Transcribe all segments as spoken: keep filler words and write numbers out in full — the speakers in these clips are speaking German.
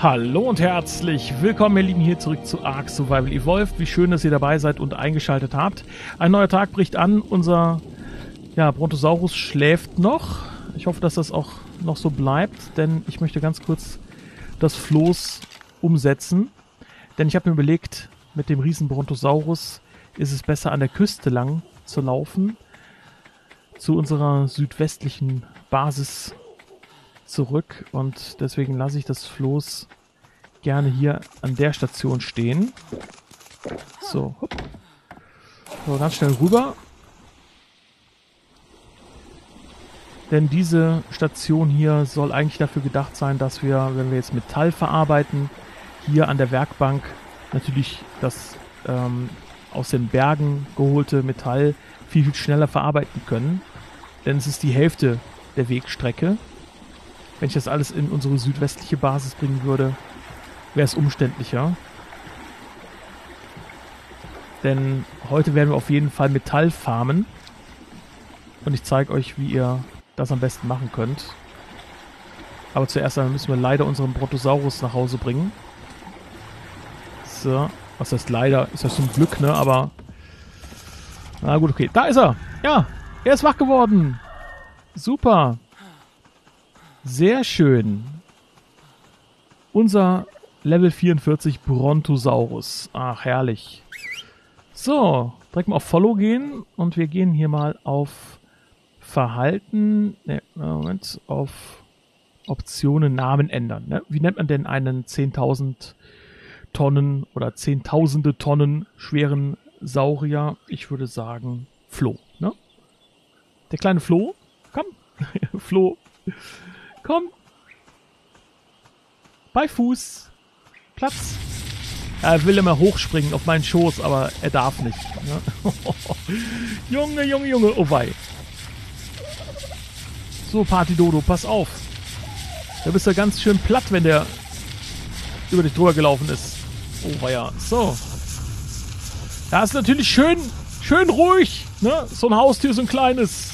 Hallo und herzlich willkommen, ihr Lieben, hier zurück zu Ark Survival Evolved. Wie schön, dass ihr dabei seid und eingeschaltet habt. Ein neuer Tag bricht an. Unser ja, Brontosaurus schläft noch. Ich hoffe, dass das auch noch so bleibt, denn ich möchte ganz kurz das Floß umsetzen. Denn ich habe mir überlegt, mit dem riesen Brontosaurus ist es besser, an der Küste lang zu laufen, zu unserer südwestlichen Basis zurück, und deswegen lasse ich das Floß gerne hier an der Station stehen. So, hopp. So, ganz schnell rüber. Denn diese Station hier soll eigentlich dafür gedacht sein, dass wir, wenn wir jetzt Metall verarbeiten, hier an der Werkbank natürlich das ähm, aus den Bergen geholte Metall viel, viel schneller verarbeiten können. Denn es ist die Hälfte der Wegstrecke. Wenn ich das alles in unsere südwestliche Basis bringen würde, wäre es umständlicher. Denn heute werden wir auf jeden Fall Metall farmen. Und ich zeige euch, wie ihr das am besten machen könnt. Aber zuerst einmal müssen wir leider unseren Brontosaurus nach Hause bringen. So, was heißt leider? Ist das zum Glück, ne? Aber na gut, okay. Da ist er! Ja, er ist wach geworden! Super! Sehr schön. Unser Level vierundvierzig Brontosaurus. Ach, herrlich. So, direkt mal auf Follow gehen. Und wir gehen hier mal auf Verhalten. Ne, Moment. Auf Optionen, Namen ändern. Ne? Wie nennt man denn einen zehntausend Tonnen oder zehntausende Tonnen schweren Saurier? Ich würde sagen Flo. Ne? Der kleine Flo. Komm. Flo. Komm. Bei Fuß. Platz. Er will immer hochspringen auf meinen Schoß, aber er darf nicht. Ne? Junge, Junge, Junge. Oh wei. So, Partydodo, pass auf. Da bist du ganz schön platt, wenn der über dich drüber gelaufen ist. Oh weia. So. Ja, ist natürlich schön, schön ruhig. Ne? So ein Haustier, so ein kleines.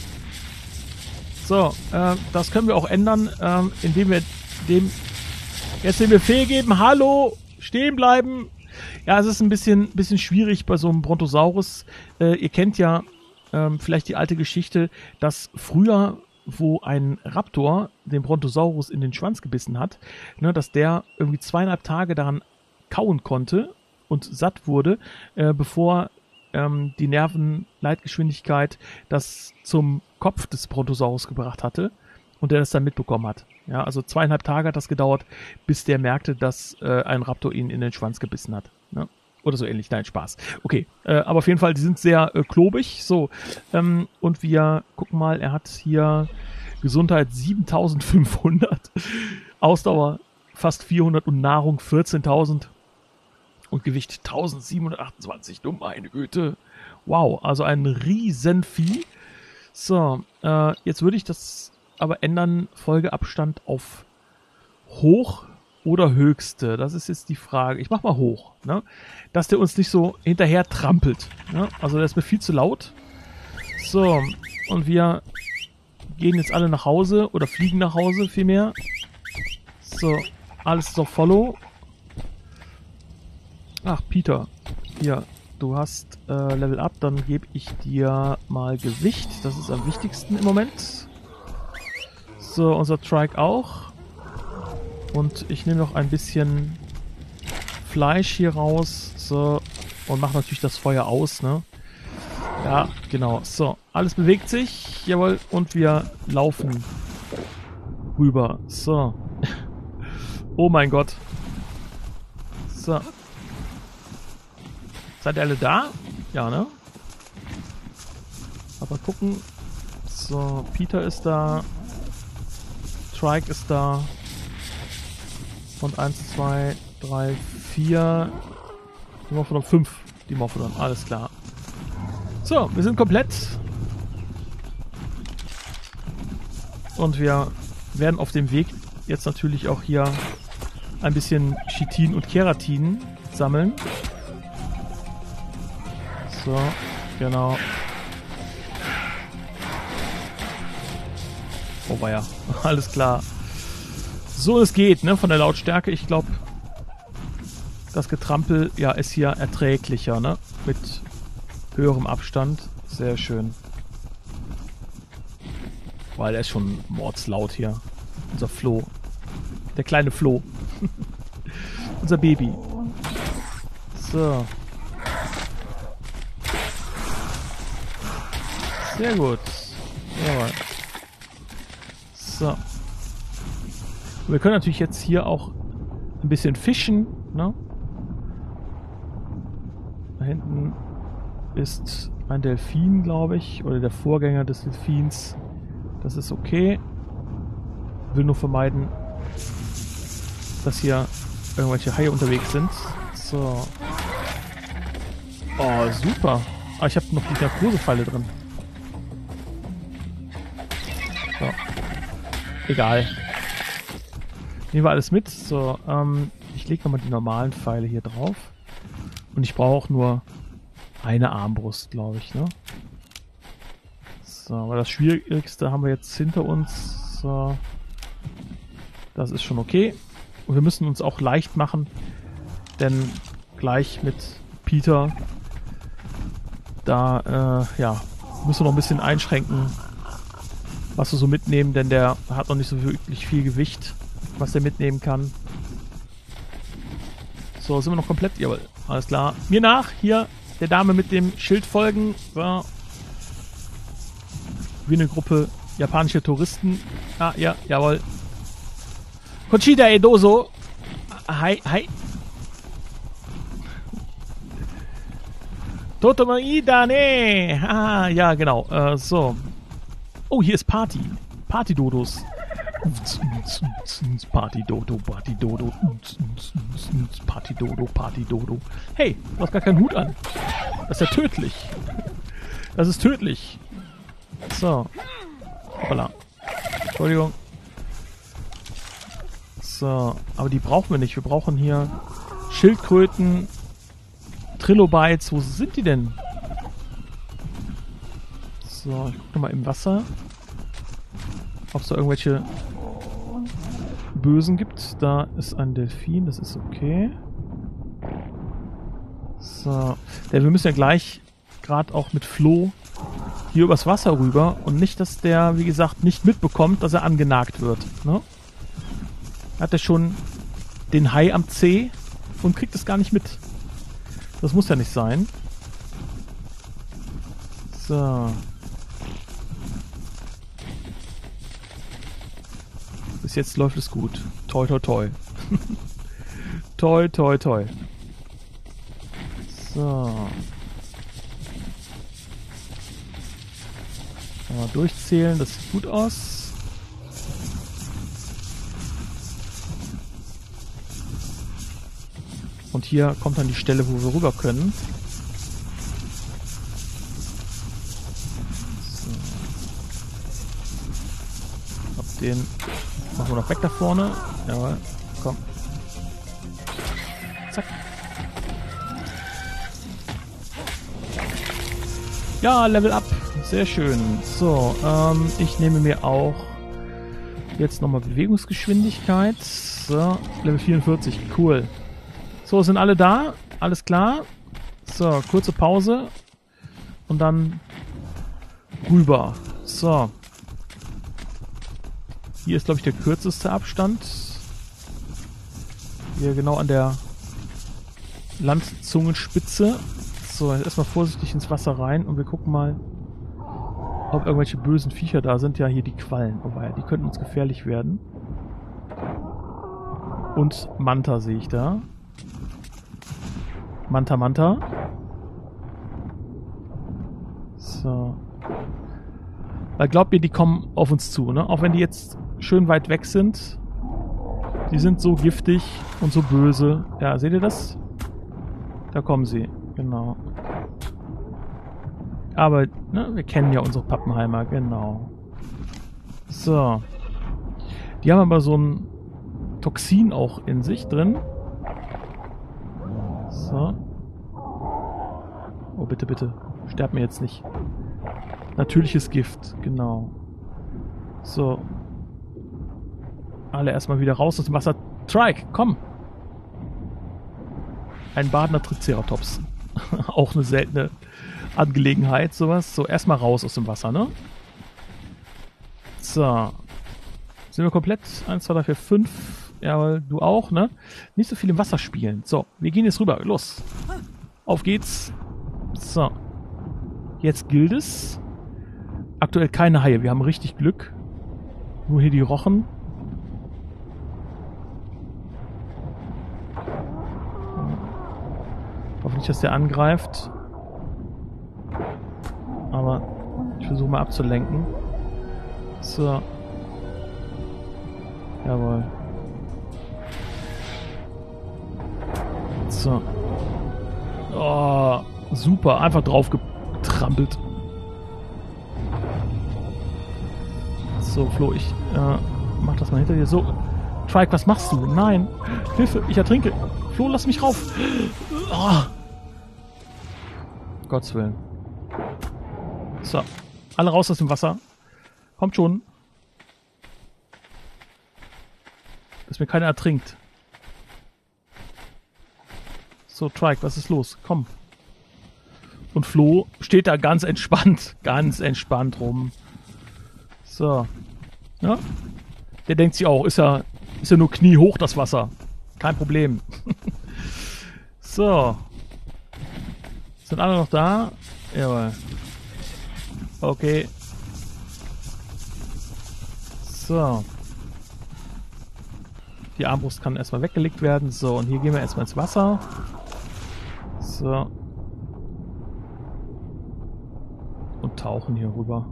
So, äh, das können wir auch ändern, äh, indem wir dem jetzt den Befehl geben, hallo, stehen bleiben. Ja, es ist ein bisschen, bisschen schwierig bei so einem Brontosaurus. Äh, ihr kennt ja äh, vielleicht die alte Geschichte, dass früher, wo ein Raptor den Brontosaurus in den Schwanz gebissen hat, ne, dass der irgendwie zweieinhalb Tage daran kauen konnte und satt wurde, äh, bevor ähm, die Nervenleitgeschwindigkeit das zum Kopf des Brontosaurus gebracht hatte und der das dann mitbekommen hat. Ja, also zweieinhalb Tage hat das gedauert, bis der merkte, dass äh, ein Raptor ihn in den Schwanz gebissen hat. Ne? Oder so ähnlich. Nein, Spaß. Okay, äh, aber auf jeden Fall, die sind sehr äh, klobig. So, ähm, und wir gucken mal, er hat hier Gesundheit siebentausendfünfhundert, Ausdauer fast vierhundert und Nahrung vierzehntausend und Gewicht eintausendsiebenhundertachtundzwanzig. Du meine Güte. Wow, also ein Riesenvieh. So, äh, jetzt würde ich das aber ändern, Folgeabstand auf hoch oder höchste. Das ist jetzt die Frage. Ich mach mal hoch, ne? Dass der uns nicht so hinterher trampelt. Ne? Also der ist mir viel zu laut. So, und wir gehen jetzt alle nach Hause oder fliegen nach Hause vielmehr. So, alles ist auf Follow. Ach, Peter. Hier. Du hast äh, Level Up, dann gebe ich dir mal Gewicht. Das ist am wichtigsten im Moment. So, unser Trike auch. Und ich nehme noch ein bisschen Fleisch hier raus. So, und mache natürlich das Feuer aus, ne? Ja, genau. So, alles bewegt sich. Jawohl, und wir laufen rüber. So. Oh mein Gott. So. Seid ihr alle da? Ja, ne? Aber gucken. So, Peter ist da. Trike ist da. Und eins, zwei, drei, vier. Die Morphodon, fünf. Die Morphodon, alles klar. So, wir sind komplett. Und wir werden auf dem Weg jetzt natürlich auch hier ein bisschen Chitin und Keratin sammeln. So, genau. Oh weia, alles klar. So, es geht, ne, von der Lautstärke. Ich glaube, das Getrampel, ja, ist hier erträglicher, ne? Mit höherem Abstand. Sehr schön. Weil er ist schon mordslaut hier. Unser Flo. Der kleine Flo. Unser Baby. So. Sehr gut. Jawohl. So. Und wir können natürlich jetzt hier auch ein bisschen fischen, ne? Da hinten ist ein Delfin, glaube ich, oder der Vorgänger des Delfins. Das ist okay. Will nur vermeiden, dass hier irgendwelche Haie unterwegs sind. So. Oh, super. Ah, ich habe noch die Narkosepfeile drin. So. Egal. Nehmen wir alles mit. So, ähm, ich lege nochmal die normalen Pfeile hier drauf. Und ich brauche auch nur eine Armbrust, glaube ich, ne? So, aber das Schwierigste haben wir jetzt hinter uns. So. Das ist schon okay. Und wir müssen uns auch leicht machen, denn gleich mit Peter, da, äh, ja, müssen wir noch ein bisschen einschränken, was wir so mitnehmen, denn der hat noch nicht so wirklich viel Gewicht, was er mitnehmen kann. So, sind wir noch komplett? Jawohl, alles klar. Mir nach, hier, der Dame mit dem Schild folgen. Ja. Wie eine Gruppe japanischer Touristen. Ah, ja, jawohl. Conchita Edoso. Hi, hi. Totomaida, ne. Ah, ja, genau. Äh, so. Oh, hier ist Party. Party-Dodos. Party-Dodo, Party-Dodo. Party-Dodo, Party-Dodo. Hey, du hast gar keinen Hut an. Das ist ja tödlich. Das ist tödlich. So. Hoppala. Entschuldigung. So, aber die brauchen wir nicht. Wir brauchen hier Schildkröten, Trilobites. Wo sind die denn? So, ich gucke nochmal im Wasser, ob es da irgendwelche Bösen gibt. Da ist ein Delfin, das ist okay. So, denn wir müssen ja gleich gerade auch mit Flo hier übers Wasser rüber und nicht, dass der, wie gesagt, nicht mitbekommt, dass er angenagt wird. Ne? Hat er schon den Hai am Zeh und kriegt es gar nicht mit. Das muss ja nicht sein. So. Bis jetzt läuft es gut. Toi, toi, toi. Toi, toi, toi. So. Mal durchzählen, das sieht gut aus. Und hier kommt dann die Stelle, wo wir rüber können. So. Ab den machen wir noch weg da vorne. Jawohl, komm. Zack. Ja, Level up. Sehr schön. So, ähm, ich nehme mir auch jetzt nochmal Bewegungsgeschwindigkeit. So, Level vierundvierzig. Cool. So, sind alle da? Alles klar? So, kurze Pause. Und dann rüber. So. Hier ist, glaube ich, der kürzeste Abstand. Hier genau an der Landzungenspitze. So, jetzt erstmal vorsichtig ins Wasser rein und wir gucken mal, ob irgendwelche bösen Viecher da sind. Ja, hier die Quallen. Oh weia, die könnten uns gefährlich werden. Und Manta sehe ich da. Manta, Manta. So. Weil glaubt mir, die kommen auf uns zu, ne? Auch wenn die jetzt schön weit weg sind. Die sind so giftig und so böse. Ja, seht ihr das? Da kommen sie. Genau. Aber, ne, wir kennen ja unsere Pappenheimer, genau. So. Die haben aber so ein Toxin auch in sich drin. So. Oh, bitte, bitte. Sterb mir jetzt nicht. Natürliches Gift, genau. So. Alle erstmal wieder raus aus dem Wasser. Trike, komm! Ein badender Triceratops. Auch eine seltene Angelegenheit, sowas. So, erstmal raus aus dem Wasser, ne? So. Sind wir komplett? eins, zwei, drei, vier, fünf. Ja, du auch, ne? Nicht so viel im Wasser spielen. So, wir gehen jetzt rüber. Los. Auf geht's. So. Jetzt gilt es. Aktuell keine Haie. Wir haben richtig Glück. Nur hier die Rochen. Hoffe nicht, dass der angreift. Aber ich versuche mal abzulenken. So. Jawohl. So. Oh, super. Einfach drauf getrampelt. So, Flo, ich äh, mach das mal hinter dir. So. Trike, was machst du? Nein. Hilfe, ich ertrinke. Flo, lass mich rauf. Oh. Gottes Willen. So. Alle raus aus dem Wasser. Kommt schon. Dass mir keiner ertrinkt. So, Trike, was ist los? Komm. Und Flo steht da ganz entspannt. Ganz entspannt rum. So. Ja. Der denkt sich auch, ist ja, ist ja nur kniehoch das Wasser. Kein Problem. So. Sind alle noch da? Jawohl. Okay. So. Die Armbrust kann erstmal weggelegt werden. So, und hier gehen wir erstmal ins Wasser. So. Und tauchen hier rüber.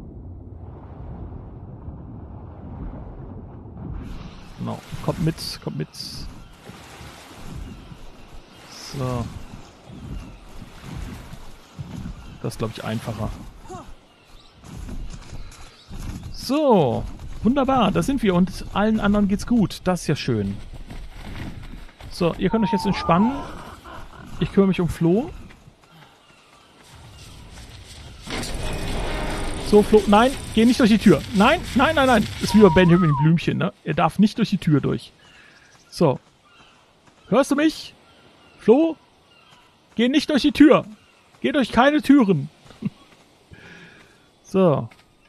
Genau. Kommt mit, kommt mit. So. Das ist, glaube ich, einfacher. So. Wunderbar, da sind wir und allen anderen geht's gut. Das ist ja schön. So, ihr könnt euch jetzt entspannen. Ich kümmere mich um Flo. So, Flo, nein, geh nicht durch die Tür. Nein, nein, nein, nein. Ist wie bei Benjamin Blümchen, ne? Er darf nicht durch die Tür durch. So. Hörst du mich? Flo? Geh nicht durch die Tür. Geh durch keine Türen. So.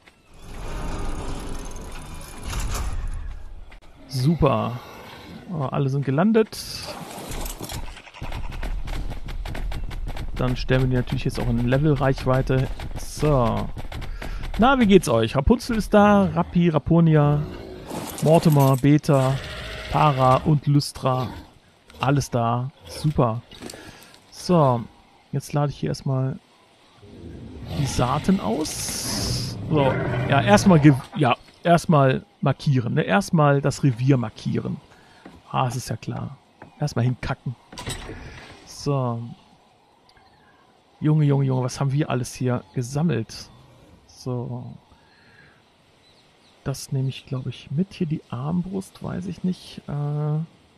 Super. Oh, alle sind gelandet. Dann stellen wir die natürlich jetzt auch in Level-Reichweite. So. Na, wie geht's euch? Rapunzel ist da, Rappi, Raponia, Mortimer, Beta, Para und Lystra. Alles da. Super. So. Jetzt lade ich hier erstmal die Saaten aus. So. Ja, erstmal, ja, erstmal markieren, ne? Erstmal das Revier markieren. Ah, es ist ja klar. Erstmal hinkacken. So. Junge, Junge, Junge, was haben wir alles hier gesammelt? So. Das nehme ich, glaube ich, mit. Hier die Armbrust, weiß ich nicht. Äh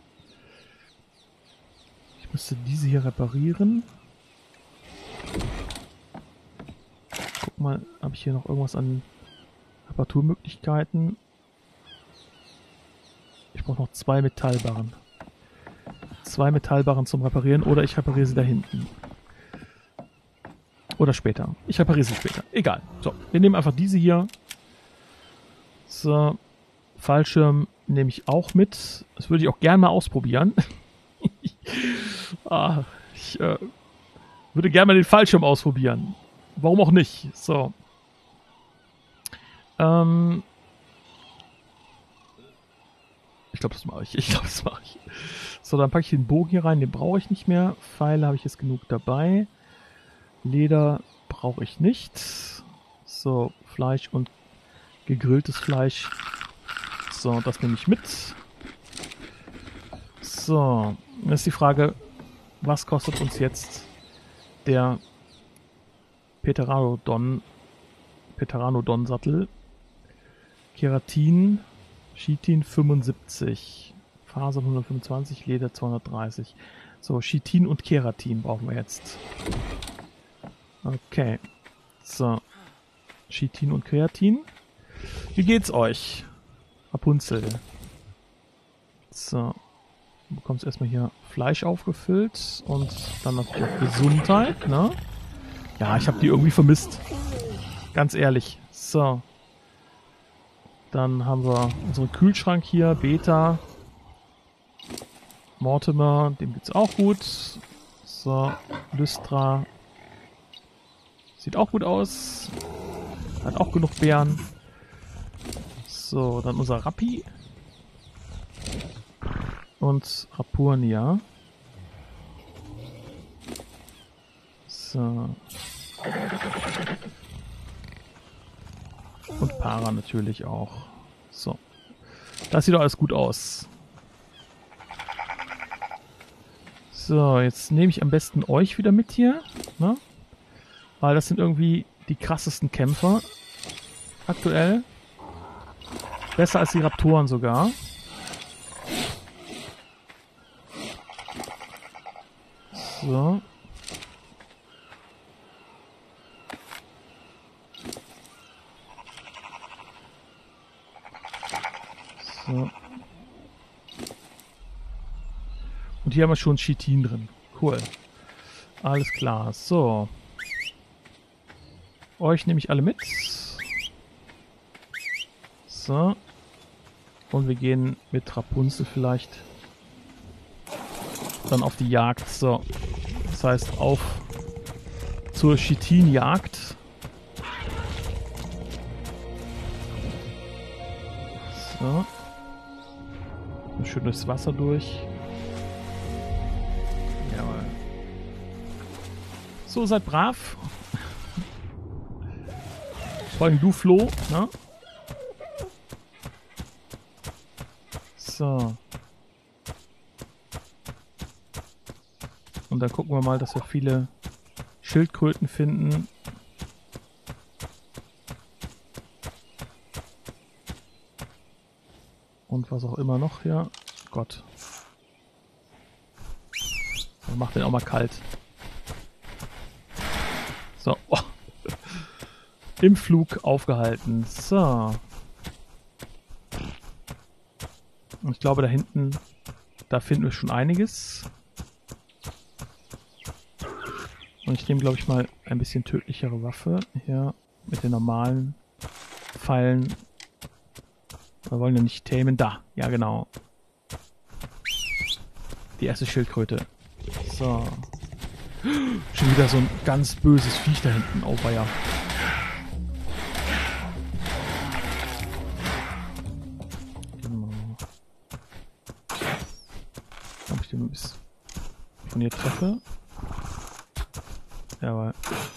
ich müsste diese hier reparieren. Guck mal, habe ich hier noch irgendwas an Reparaturmöglichkeiten? Ich brauche noch zwei Metallbarren. Zwei Metallbarren zum Reparieren oder ich repariere sie da hinten. Oder später. Ich repariere sie später. Egal. So, wir nehmen einfach diese hier. So, Fallschirm nehme ich auch mit. Das würde ich auch gerne mal ausprobieren. ah, ich äh, würde gerne mal den Fallschirm ausprobieren. Warum auch nicht? So. Ähm... Ich glaube, das mache ich. Ich glaube, das mache ich. So, dann packe ich den Bogen hier rein. Den brauche ich nicht mehr. Pfeile habe ich jetzt genug dabei. Leder brauche ich nicht. So, Fleisch und gegrilltes Fleisch. So, das nehme ich mit. So, dann ist die Frage, was kostet uns jetzt der Pteranodon, Pteranodon-Sattel? Keratin, Chitin fünfundsiebzig, Faser hundertfünfundzwanzig, Leder zweihundertdreißig. So, Chitin und Keratin brauchen wir jetzt. Okay. So. Chitin und Kreatin. Wie geht's euch? Rapunzel. So. Du bekommst erstmal hier Fleisch aufgefüllt und dann natürlich auch Gesundheit, ne? Ja, ich habe die irgendwie vermisst. Ganz ehrlich. So. Dann haben wir unseren Kühlschrank hier, Beta. Mortimer, dem geht's auch gut. So, Lystra. Sieht auch gut aus. Hat auch genug Beeren. So, dann unser Rappi. Und Rapurnia. So. Und Para natürlich auch. So. Das sieht doch alles gut aus. So, jetzt nehme ich am besten euch wieder mit hier. Ne? Weil das sind irgendwie die krassesten Kämpfer. Aktuell. Besser als die Raptoren sogar. So. So. Und hier haben wir schon Chitin drin. Cool. Alles klar. So. Euch nehme ich alle mit. So. Und wir gehen mit Rapunzel vielleicht dann auf die Jagd. So. Das heißt, auf zur Chitin-Jagd. So. Schön durchs Wasser durch. Jawohl. So, seid brav. Vor allem du, Flo, ne? So. Und dann gucken wir mal, dass wir viele Schildkröten finden. Und was auch immer noch hier. Gott. Man macht den auch mal kalt. So. Oh. Im Flug aufgehalten. So. Und ich glaube, da hinten, da finden wir schon einiges. Und ich nehme, glaube ich, mal ein bisschen tödlichere Waffe. Hier mit den normalen Pfeilen. Wir wollen ja nicht tamen. Da. Ja, genau. Die erste Schildkröte. So. Schon wieder so ein ganz böses Viech da hinten. Oh, weia. Genau. Ob ich den bis von hier treffe? Jawohl.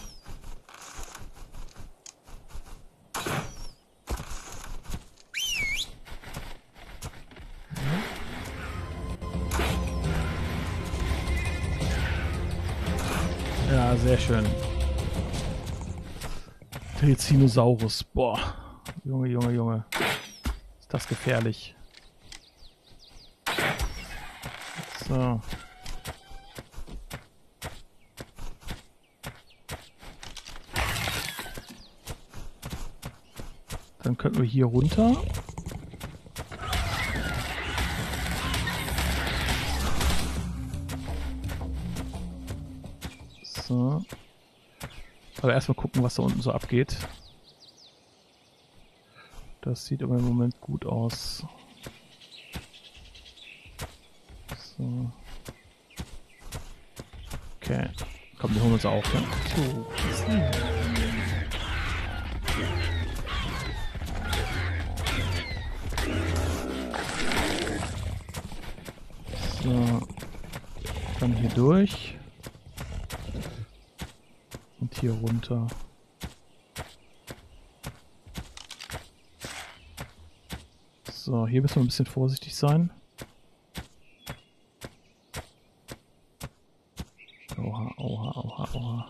Ja, sehr schön. Trizinosaurus. Boah. Junge, Junge, Junge. Ist das gefährlich. So. Dann könnten wir hier runter. So. Aber erstmal gucken, was da unten so abgeht. Das sieht aber im Moment gut aus. So. Okay. Komm, die holen wir uns auch, ne? So. So. Dann hier durch. Und hier runter. So, hier müssen wir ein bisschen vorsichtig sein. Oha, oha, oha, oha.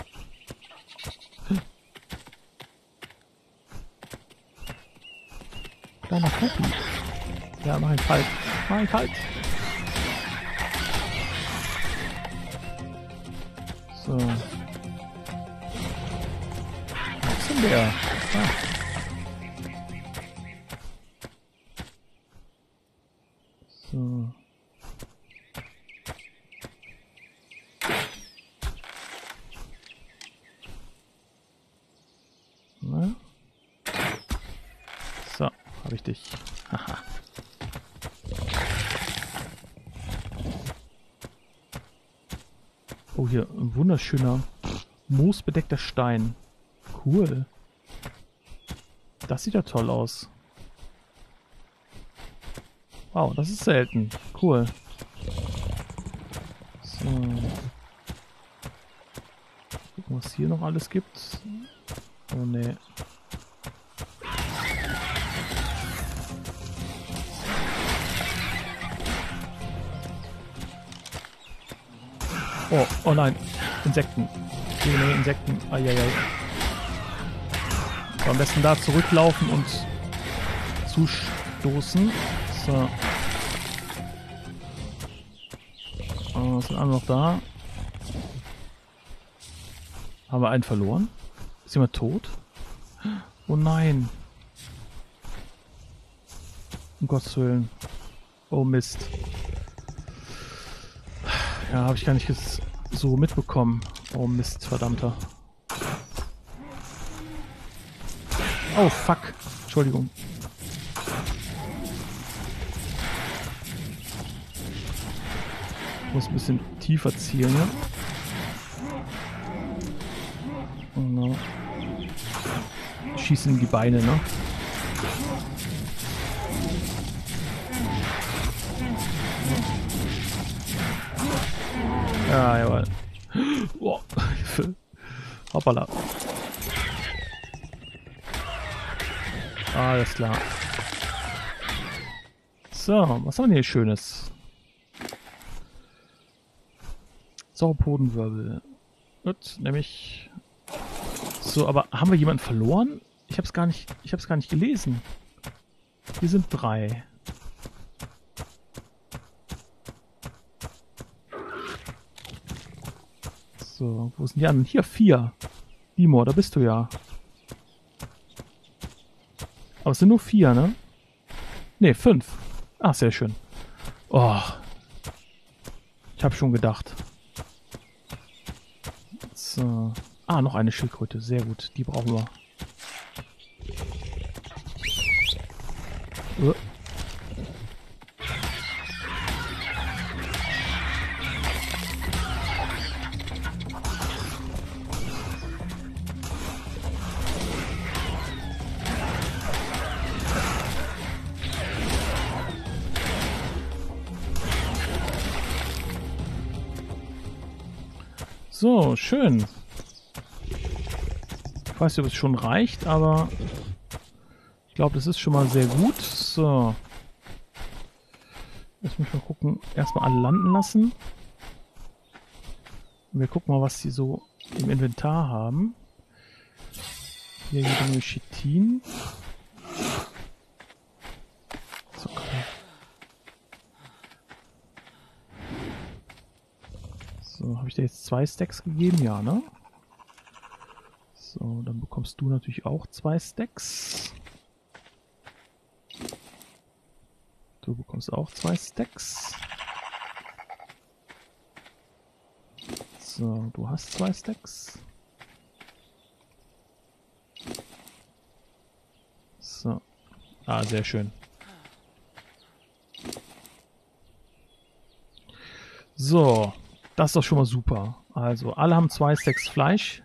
Kleiner Kapi. Ja, mach ihn kalt. Mach ihn kalt. So. Was ist denn der? Ah. So. richtig. Haha. Oh, hier ein wunderschöner moosbedeckter Stein. Cool. Das sieht ja toll aus. Wow, das ist selten. Cool. So. Gucken, was hier noch alles gibt. Oh ne. Oh, oh nein. Insekten. Nee, nee, Insekten. Eieiei. So, am besten da zurücklaufen und zustoßen. So. Oh, sind alle noch da. Haben wir einen verloren? Ist jemand tot? Oh nein. Um Gottes Willen. Oh Mist. Ja, habe ich gar nicht so mitbekommen. Oh Mist, verdammter. Oh fuck. Entschuldigung. Ich muss ein bisschen tiefer zielen, ne? Genau. Schießen in die Beine, ne? Ja, jawohl. Oh, Hilfe. Hoppala. Alles klar. So, was haben wir denn hier Schönes? Sauropodenwirbel. Gut, nämlich... So, aber haben wir jemanden verloren? Ich hab's gar nicht, ich hab's gar nicht gelesen. Hier sind drei. So, wo sind die anderen? Hier, vier. Dimor, da bist du ja. Aber es sind nur vier, ne? Ne, fünf. Ah, sehr schön. Oh. Ich habe schon gedacht. So. Ah, noch eine Schildkröte. Sehr gut. Die brauchen wir. Uh. So, schön. Ich weiß nicht, ob es schon reicht, aber ich glaube, das ist schon mal sehr gut. So. Jetzt muss ich mal gucken. Erstmal alle landen lassen. Und wir gucken mal, was sie so im Inventar haben. Hier jede Menge Chitin. So, okay. So, habe ich dir jetzt zwei Stacks gegeben? Ja, ne? So, dann bekommst du natürlich auch zwei Stacks. Du bekommst auch zwei Stacks. So, du hast zwei Stacks. So. Ah, sehr schön. So, das ist doch schon mal super. Also, alle haben zwei Stacks Fleisch.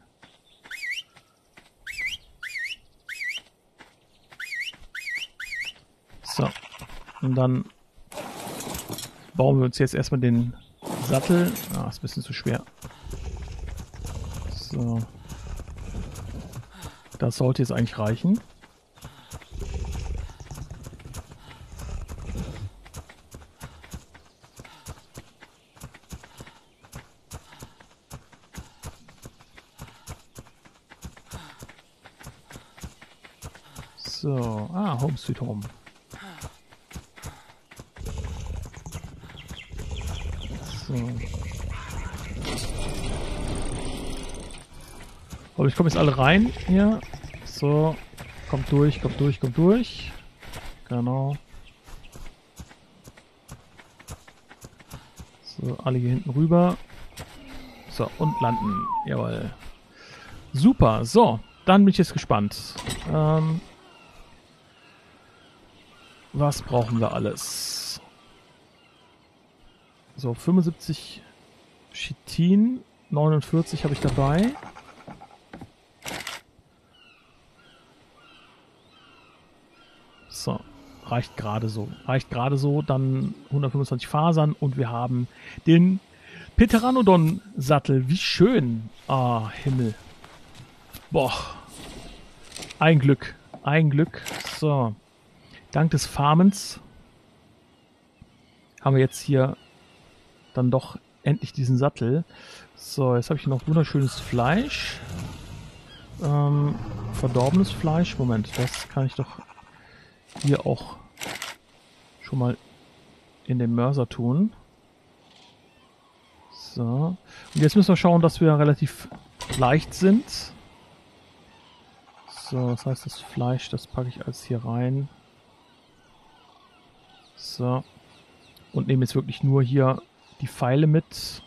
So, und dann bauen wir uns jetzt erstmal den Sattel. Ah, ist ein bisschen zu schwer. So. Das sollte jetzt eigentlich reichen. So, ah, Home Sweet Home. So. Aber ich komme jetzt alle rein hier. So, kommt durch, kommt durch, kommt durch. Genau. So, alle hier hinten rüber. So, und landen. Jawohl. Super, so. Dann bin ich jetzt gespannt. Ähm, Was brauchen wir alles? So, fünfundsiebzig Chitin, neunundvierzig habe ich dabei. So, reicht gerade so. Reicht gerade so, dann hundertfünfundzwanzig Fasern und wir haben den Pteranodon-Sattel. Wie schön. Ah, Himmel. Boah. Ein Glück. Ein Glück. So. Dank des Farmens haben wir jetzt hier dann doch endlich diesen Sattel. So, jetzt habe ich noch wunderschönes Fleisch. Ähm, verdorbenes Fleisch. Moment, das kann ich doch hier auch schon mal in den Mörser tun. So. Und jetzt müssen wir schauen, dass wir relativ leicht sind. So, das heißt, das Fleisch, das packe ich alles hier rein. So. Und nehme jetzt wirklich nur hier die Pfeile mit.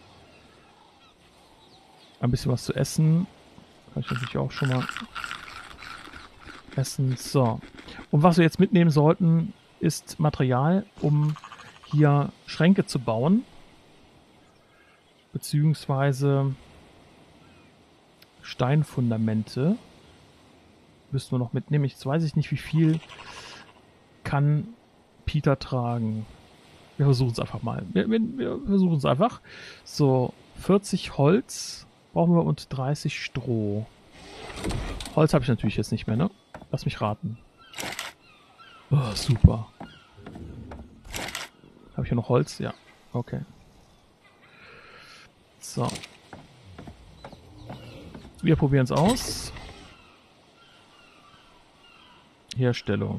Ein bisschen was zu essen. Kann ich natürlich auch schon mal essen. So. Und was wir jetzt mitnehmen sollten, ist Material, um hier Schränke zu bauen. Beziehungsweise Steinfundamente. Müssen wir noch mitnehmen. Jetzt weiß ich nicht, wie viel kann Peter tragen. Wir versuchen es einfach mal. Wir, wir, wir versuchen es einfach. So, vierzig Holz brauchen wir und dreißig Stroh. Holz habe ich natürlich jetzt nicht mehr, ne? Lass mich raten. Oh, super. Habe ich hier noch Holz? Ja. Okay. So. Wir probieren es aus. Herstellung.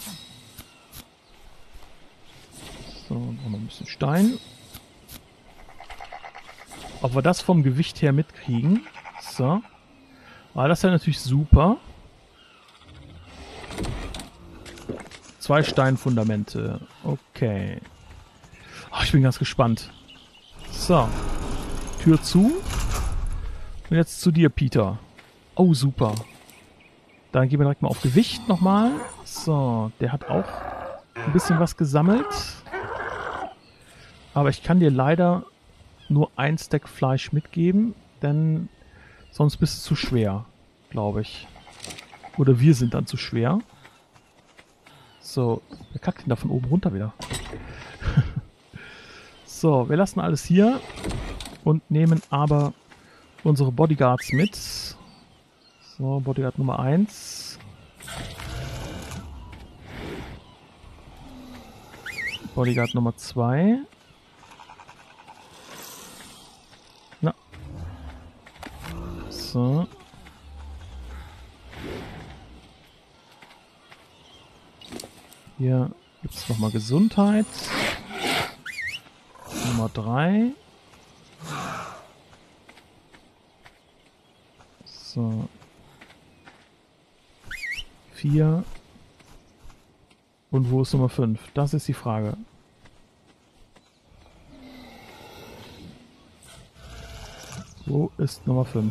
So, noch ein bisschen Stein. Ob wir das vom Gewicht her mitkriegen. So. Aber das ist ja natürlich super. Zwei Steinfundamente. Okay. Oh, ich bin ganz gespannt. So. Tür zu. Und jetzt zu dir, Peter. Oh, super. Dann gehen wir direkt mal auf Gewicht nochmal. So, der hat auch ein bisschen was gesammelt. Aber ich kann dir leider nur ein Stack Fleisch mitgeben, denn sonst bist du zu schwer, glaube ich. Oder wir sind dann zu schwer. So, wer kackt denn da von oben runter wieder? So, wir lassen alles hier und nehmen aber unsere Bodyguards mit. So, Bodyguard Nummer eins. Bodyguard Nummer zwei. Na. So. Hier gibt es nochmal Gesundheit. Nummer drei. So. vier. Und wo ist Nummer fünf? Das ist die Frage. Wo ist Nummer fünf?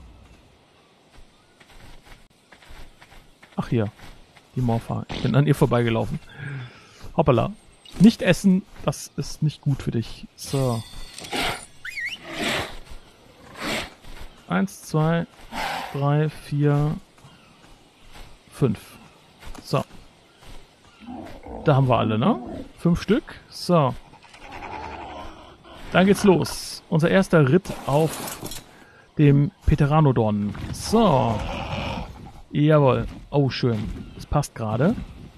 Ach hier. Die Morpha. Ich bin an ihr vorbeigelaufen. Hoppala. Nicht essen, das ist nicht gut für dich. So. Eins, zwei, drei, vier, fünf. So. Da haben wir alle, ne? Fünf Stück. So. Dann geht's los. Unser erster Ritt auf dem Pteranodon. So. Jawohl. Oh, schön. Das passt gerade.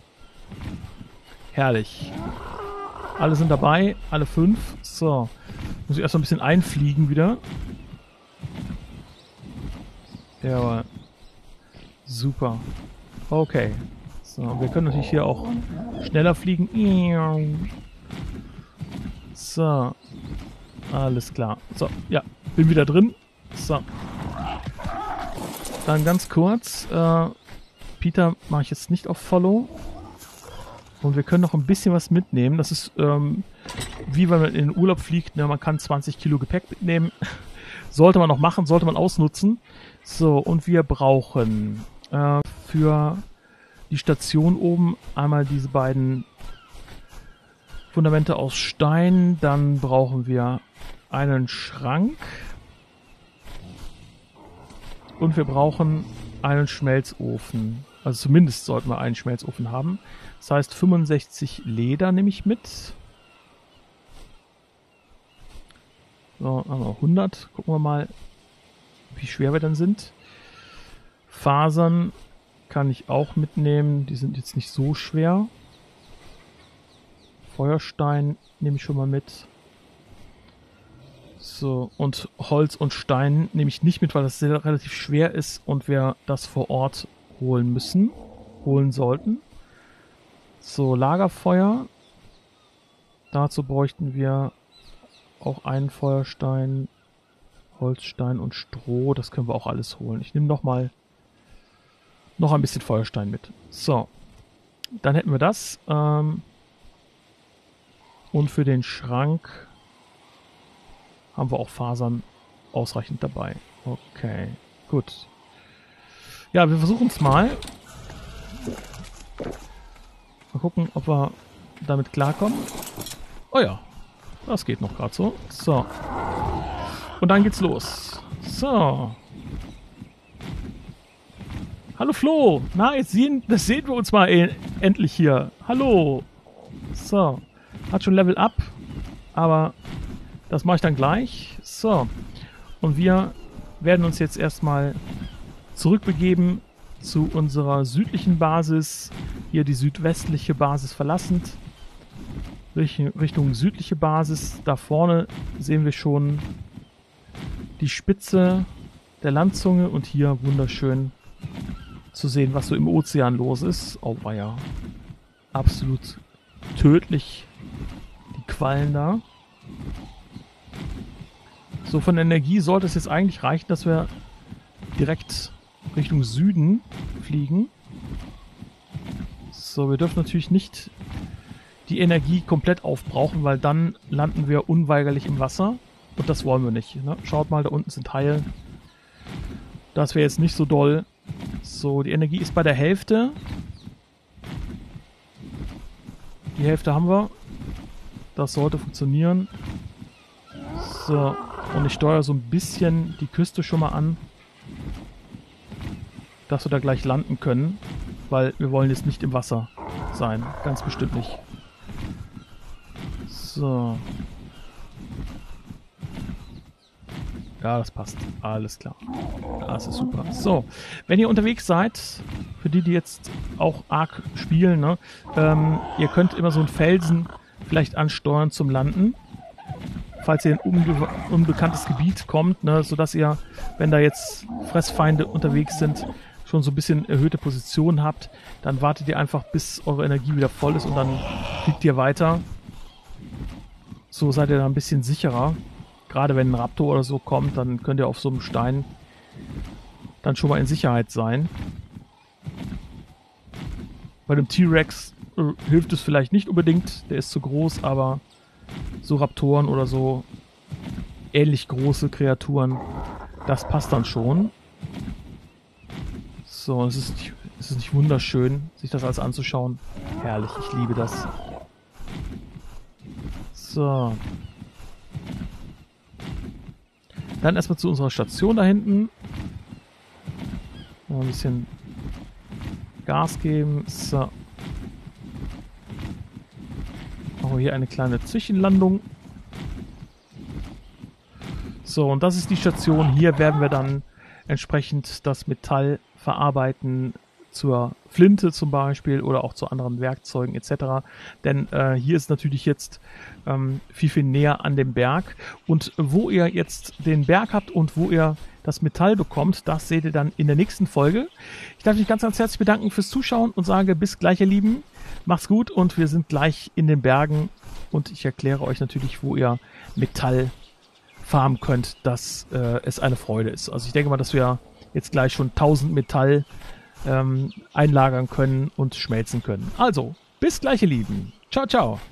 Herrlich. Alle sind dabei. Alle fünf. So. Muss ich erst mal ein bisschen einfliegen wieder. Jawohl. Super. Okay. So, wir können natürlich hier auch schneller fliegen. So. Alles klar. So, ja. Bin wieder drin. So. Dann ganz kurz. Äh, Peter mache ich jetzt nicht auf Follow. Und wir können noch ein bisschen was mitnehmen. Das ist ähm, wie wenn man in den Urlaub fliegt. Ne? Man kann zwanzig Kilo Gepäck mitnehmen. Sollte man noch machen, sollte man ausnutzen. So, und wir brauchen äh, für die Station oben. Einmal diese beiden Fundamente aus Stein. Dann brauchen wir einen Schrank. Und wir brauchen einen Schmelzofen. Also zumindest sollten wir einen Schmelzofen haben. Das heißt fünfundsechzig Leder nehme ich mit. So, haben wir hundert. Gucken wir mal, wie schwer wir dann sind. Fasern kann ich auch mitnehmen. Die sind jetzt nicht so schwer. Feuerstein nehme ich schon mal mit. So, und Holz und Stein nehme ich nicht mit, weil das sehr, relativ schwer ist und wir das vor Ort holen müssen, holen sollten. So, Lagerfeuer. Dazu bräuchten wir auch einen Feuerstein, Holzstein und Stroh. Das können wir auch alles holen. Ich nehme noch mal noch ein bisschen Feuerstein mit. So, dann hätten wir das. Ähm, und für den Schrank haben wir auch Fasern ausreichend dabei. Okay, gut. Ja, wir versuchen es mal. Mal gucken, ob wir damit klarkommen. Oh ja, das geht noch gerade so. So. Und dann geht's los. So. Hallo Flo. Na, jetzt sehen, das sehen wir uns mal e endlich hier. Hallo. So. Hat schon Level Up. Aber das mache ich dann gleich. So. Und wir werden uns jetzt erstmal zurückbegeben zu unserer südlichen Basis. Hier die südwestliche Basis verlassend. Richtung südliche Basis. Da vorne sehen wir schon die Spitze der Landzunge und hier wunderschön zu sehen, was so im Ozean los ist. Oh weia. Absolut tödlich. Die Quallen da. So, von der Energie sollte es jetzt eigentlich reichen, dass wir direkt Richtung Süden fliegen. So, wir dürfen natürlich nicht die Energie komplett aufbrauchen, weil dann landen wir unweigerlich im Wasser. Und das wollen wir nicht. Ne? Schaut mal, da unten sind Haie. Das wäre jetzt nicht so doll. So, die Energie ist bei der Hälfte. Die Hälfte haben wir. Das sollte funktionieren. So, und ich steuere so ein bisschen die Küste schon mal an, dass wir da gleich landen können, weil wir wollen jetzt nicht im Wasser sein. Ganz bestimmt nicht. So. Ja, das passt. Alles klar. Das ist super. So, wenn ihr unterwegs seid, für die, die jetzt auch Ark spielen, ne, ähm, ihr könnt immer so einen Felsen vielleicht ansteuern zum Landen, falls ihr in unbe unbekanntes Gebiet kommt, ne, sodass ihr, wenn da jetzt Fressfeinde unterwegs sind, schon so ein bisschen erhöhte Position habt, dann wartet ihr einfach, bis eure Energie wieder voll ist und dann fliegt ihr weiter. So seid ihr da ein bisschen sicherer. Gerade wenn ein Raptor oder so kommt, dann könnt ihr auf so einem Stein dann schon mal in Sicherheit sein. Bei dem T-Rex äh, hilft es vielleicht nicht unbedingt, der ist zu groß, aber so Raptoren oder so ähnlich große Kreaturen, das passt dann schon. So, es ist nicht, es ist nicht wunderschön, sich das alles anzuschauen. Herrlich, ich liebe das. So. Dann erstmal zu unserer Station da hinten. Mal ein bisschen Gas geben. So. Machen wir hier eine kleine Zwischenlandung. So, und das ist die Station. Hier werden wir dann entsprechend das Metall verarbeiten zur Flinte zum Beispiel oder auch zu anderen Werkzeugen et cetera. Denn äh, hier ist natürlich jetzt ähm, viel, viel näher an dem Berg. Und wo ihr jetzt den Berg habt und wo ihr das Metall bekommt, das seht ihr dann in der nächsten Folge. Ich darf mich ganz, ganz herzlich bedanken fürs Zuschauen und sage bis gleich, ihr Lieben. Macht's gut und wir sind gleich in den Bergen und ich erkläre euch natürlich, wo ihr Metall farmen könnt, dass äh, es eine Freude ist. Also ich denke mal, dass wir jetzt gleich schon tausend Metall ähm, einlagern können und schmelzen können. Also, bis gleich, ihr Lieben. Ciao, ciao.